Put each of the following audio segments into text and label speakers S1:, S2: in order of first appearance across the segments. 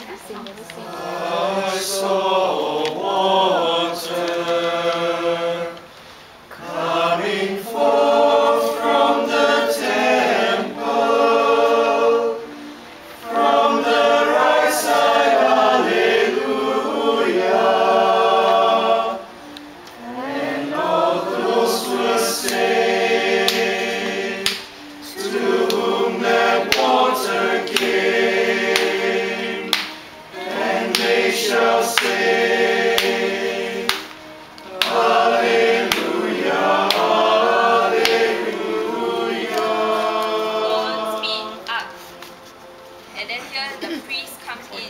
S1: I saw water coming forth from the temple, from the right side, hallelujah. And all those were saved, to whom that water came, and they shall say, hallelujah, hallelujah.
S2: Bones meet up. And then here the priest comes in.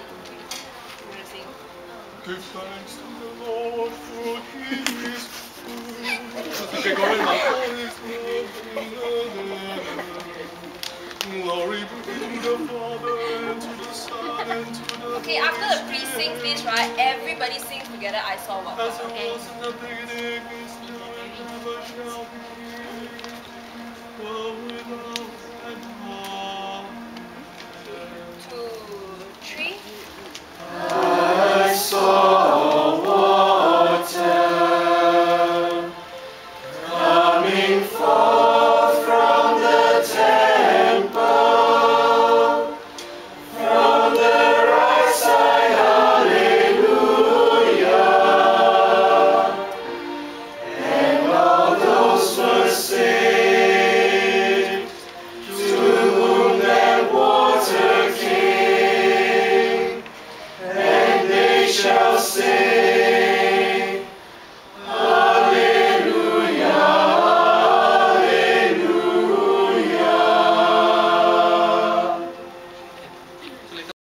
S1: Give thanks to the Lord, for he is good. Glory be to the Father, and to the Son, and to the
S2: Okay, after the priest sings this, right, everybody sings together, I saw water.
S1: as it
S2: Okay?
S1: was in the beginning, is now, and ever shall be, world without